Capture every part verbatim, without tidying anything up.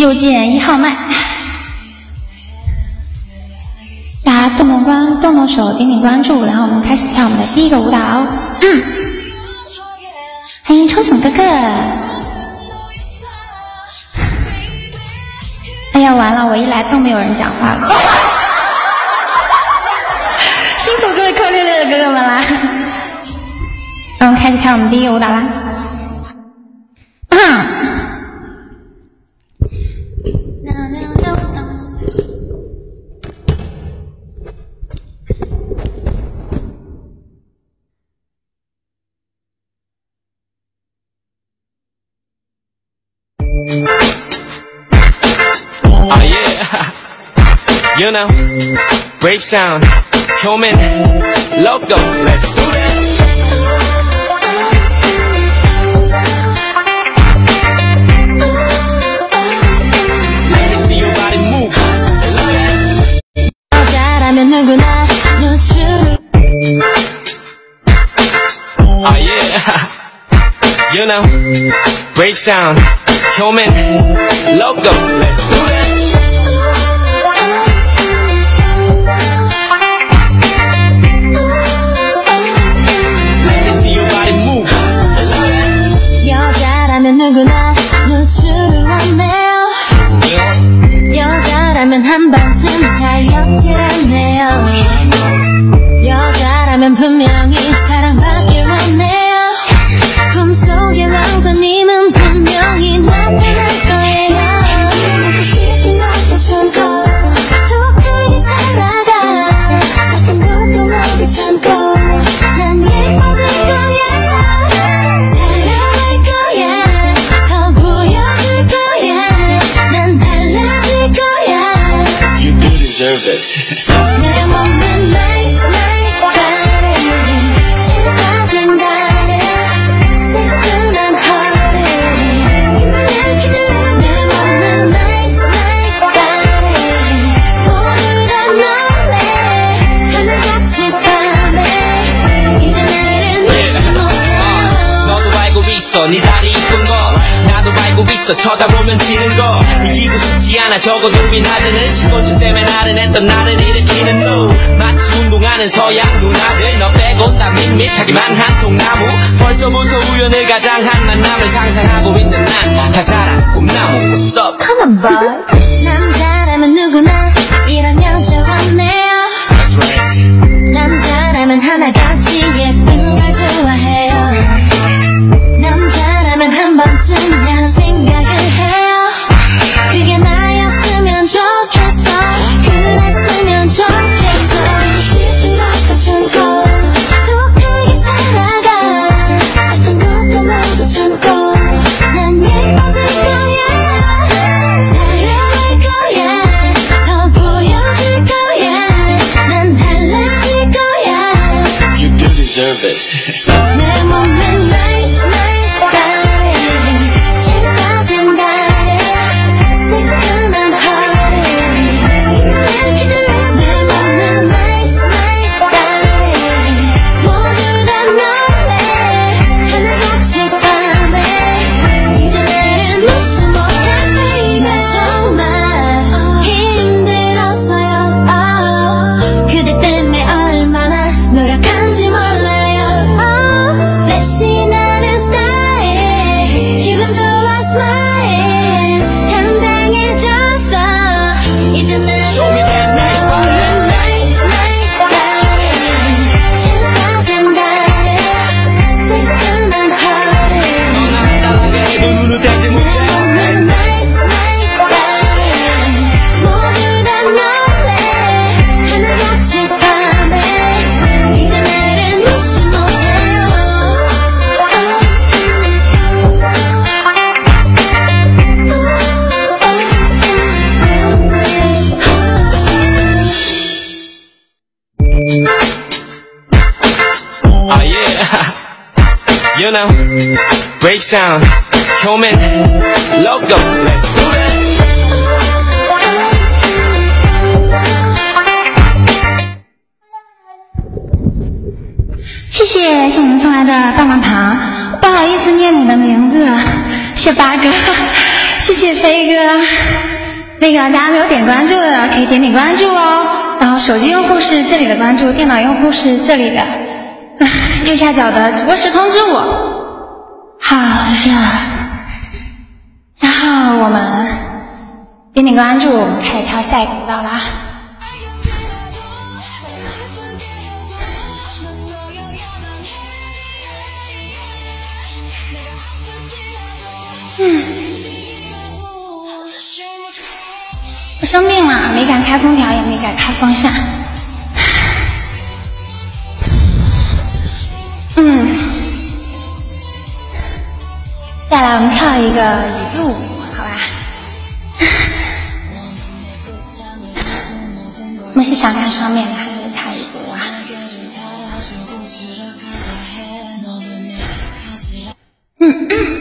右键一号麦，大家动动关，动动手，点点关注，然后我们开始跳我们的第一个舞蹈。嗯，欢迎冲冲哥哥。哎呀，完了，我一来都没有人讲话了。辛苦各位扣六六的哥哥们啦！那我们开始看我们第一个舞蹈啦。 Oh yeah, you know, brave sound, human, logo, let's do that. Let me see your body move. 여자라면 누구나 노출. Oh yeah, you know, brave sound, human, logo, let's do that. 누구나 노출을 원해요. 여자라면 한 번쯤 다이어트라네요. 여자라면 분명히 사랑받길 원해요. 꿈속의 왕자님은 분명히 나타날 거예요. 먹고 싶은 것도 참고 더 크게 살아가. 같은 것도 먹기 참고 난 예뻐질 거야. Deserve it. 내 몸은 nice, nice body. 신까진 다리. 새끈한 허리. 내 몸은 nice, nice body. 모두 다 놀래. 하늘같이 밤에. 이제 내일은 잊지 못해. 너도 알고 있어 네 다리 이쁜 거. 나도 알고 있어 쳐다보면 지는 거. 이기고 싶지 않아 적어도 위나드는 신곤증 때문에 나른했던 나를 일으키는 너. 마치 운동하는 서양 누나들 너 빼곤 다 밋밋하기만 한 통나무. 벌써부터 우연을 가장한 만남을 상상하고 있는 난 다 자란 꿈나무. What's up? Come on boy. 남자라면 누구나 이런 여자 원해요. That's right. 남자라면 하나같이 예쁜 걸 좋아해요. 남자라면 한 번쯤 이런 생각을 해요. 그게 나였으면 좋겠어. 그랬으면 좋겠어. 싶은 것도 참고 더 크게 살아가. 어떤 것도 모두 참고 난 예뻐질 거야. 사랑할 거야. 더 보여줄 거야. 난 달라질 거야. You do deserve it. 내 몸은 nice, nice body. 신까진 다리. 새끈한 허리. 내 몸은 nice, nice body. 모두 다 놀래. 하늘같이 밤에. 이제 내일은 잊지 못해 baby. 정말 힘들었어요. oh. 그대 때문에 얼마나 노력한지 몰라요. oh. 랩시 나는 스타일. 기분 좋아 smile. 당당해졌어. 이제 난 Show me that nice body. nice, nice body. 신까진 다리. 새끈한 허리. 넌 아름다우게 해도 눈을 떼지 못해. 내 몸은 nice, nice body. 모두 다 놀래. 하늘같이 밤에. 이제 내일은 잊지 못해요. Oh yeah, you know, brave sound, human, logo, let's do that. 谢谢谢你们送来的棒棒糖，不好意思念你的名字，谢八哥， 谢谢飞哥。那个大家没有点关注的可以点点关注哦。然后手机用户是这里的关注，电脑用户是这里的。右下角的直播时通知我。好热。然后我们点点关注，我们开始跳下一个舞蹈啦。嗯，我生病了，没敢开空调，也没敢开风扇。嗯，下来我们跳一个椅子舞，好吧？我们是想看双面的还是看椅子舞啊？嗯嗯。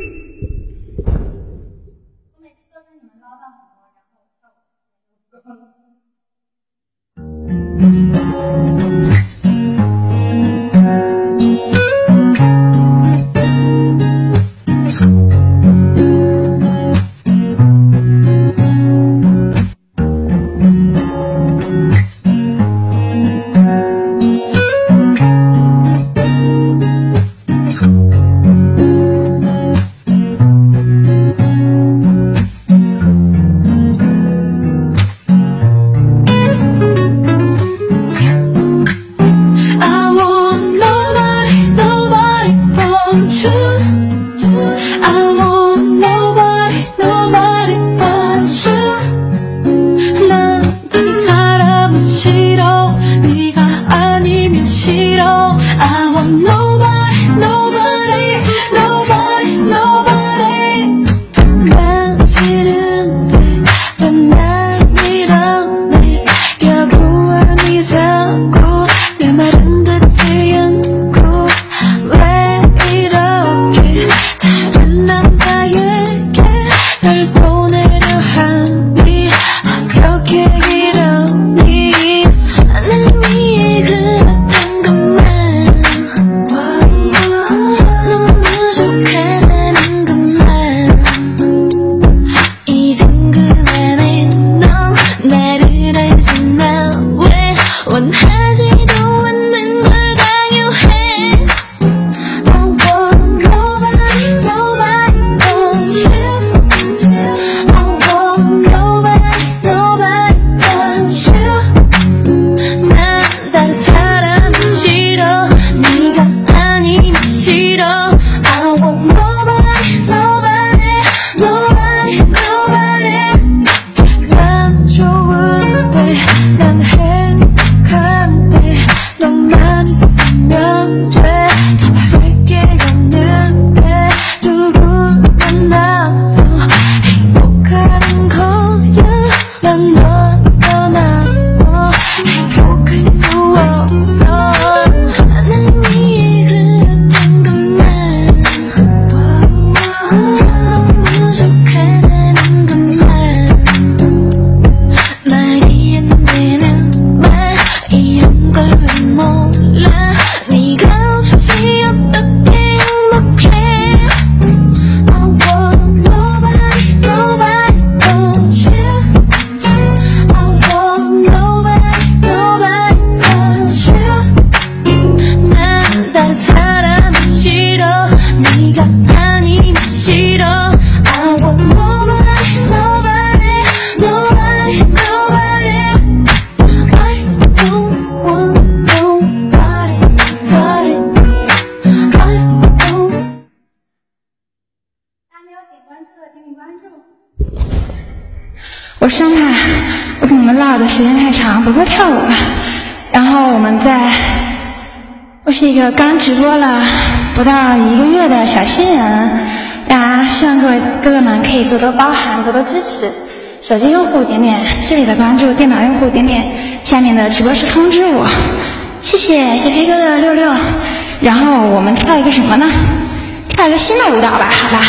我生怕我跟你们唠的时间太长，不会跳舞了。然后我们在，我是一个刚直播了不到一个月的小新人，大家希望各位哥哥们可以多多包涵，多多支持。手机用户点点这里的关注，电脑用户点点下面的直播时通知我。谢谢谢飞哥的六六。然后我们跳一个什么呢？跳一个新的舞蹈吧，好吧。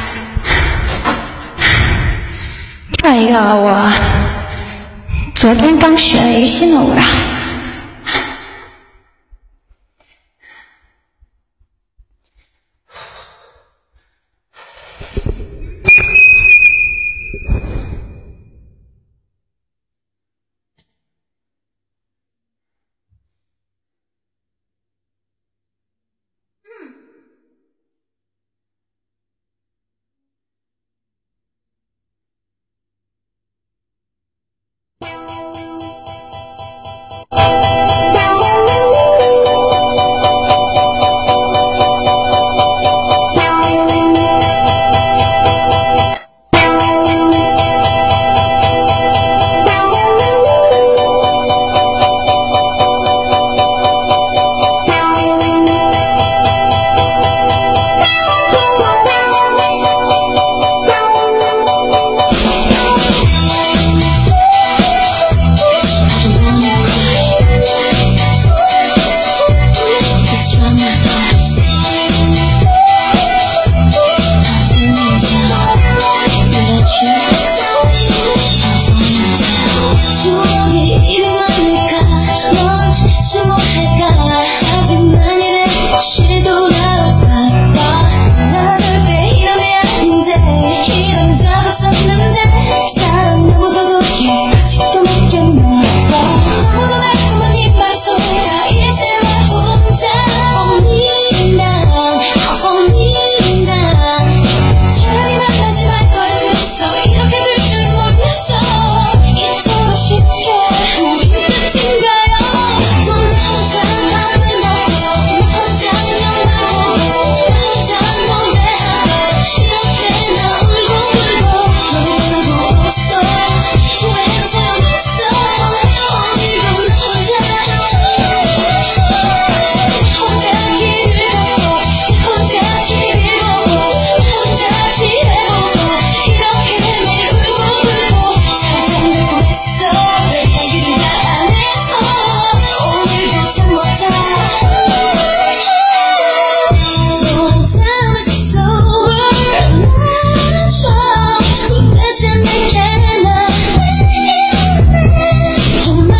跳一个我昨天刚学的一个新的舞蹈。 없었는데 사랑 너무 도둑해 아직도 믿겠네 너무도 달콤한 입맛소리가 이제와 혼자 Falling down, falling down 차라리 만나지 말걸 그랬어 이렇게 될 줄 몰랐어 이토록 쉽게 우린 끝인가요 또 나 혼자 나를 먹고 나 혼자 영화를 보고 나 혼자 노래하고 이렇게 나 울고 울고 너무나도 없어 후회는 소용없어 오늘도 나 혼자 혼자 길을 걷고 혼자 티비를 보고 혼자 취해보고 이렇게 매일 울고 울고 살짝 늙고 했어 내가 길을 잘 안해서 오늘도 잠 못 자 또 잠했어 나눠줘 도대체 내게 나 Oh my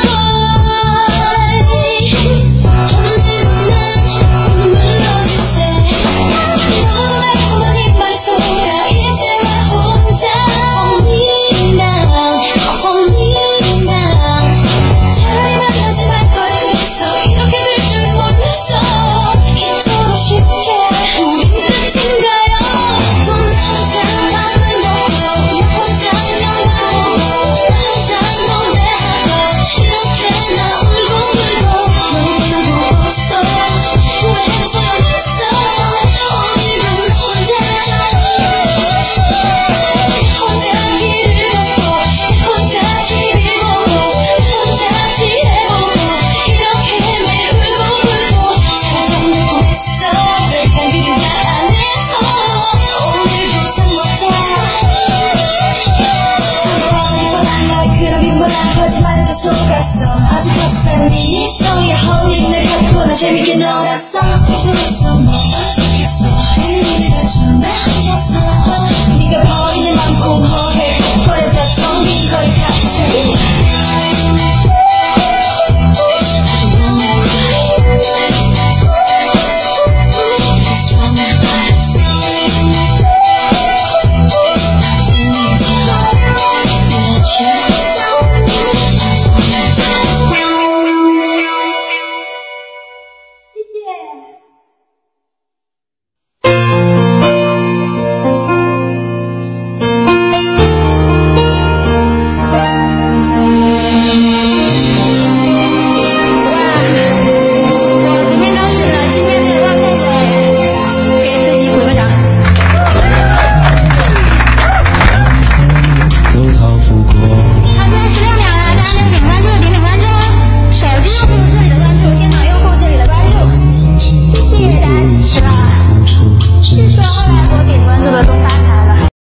boy 오늘도 난 물러주세 너무 달콤한 입맛소리가 이제와 혼자 Falling down, falling down 차라리 만나지 말걸 그랬어 이렇게 될 줄 몰랐어 이토록 쉽게 우린 끝인가요 또 나 혼자 밥을 먹고 나 혼자 영화를 보고 나 혼자 노래하고 이렇게 나 울고 울고 너무나도 없어 후회는 소용없어 오늘도 나 혼자 혼자 길을 걷고 혼자 티비를 보고 혼자 취해보고 이렇게 매일 울고 울고 살짝 늙고 했어 내가 길을 잘 안해서 오늘도 잠 못 자 서로하는 날 그럼 이번엔 거짓말에도 속았어 아주 값싼 네 있어야 홀린 내 가족보다 재밌게 놀았어 속였어 뭐 속였어 이래가 좀